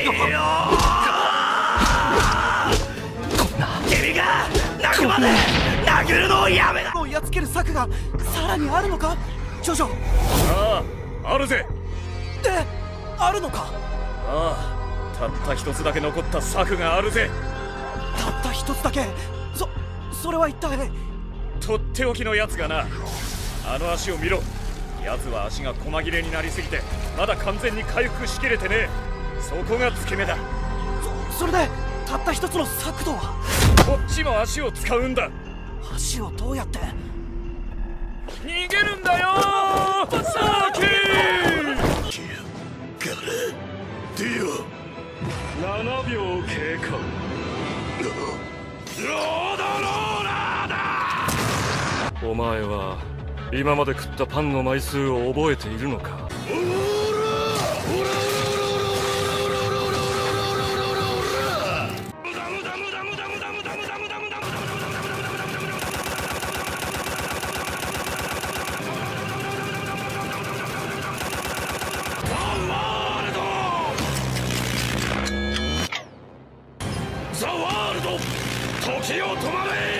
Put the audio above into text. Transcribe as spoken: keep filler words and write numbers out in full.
君が泣くまで殴るのをやめな。をやっつける策がさらにあるのかジョジョ。 ああ、あるぜ。 え、あるのか。 ああ、たった一つだけ残った策があるぜ。 たった一つだけ。そそれは一体。 とっておきのやつがな。あの足を見ろ。やつは足が細切れになりすぎてまだ完全に回復しきれてねえ。そこが付け目だ。 そそれでたった一つの策とは。 こっちも足を使うんだ。 足をどうやって。 逃げるんだよー。サーキーガラディオ。 ななびょう経過。 ロードローラーだ。 お前は今まで食ったパンの枚数を覚えているのか。 ザワールド、時を止まれ。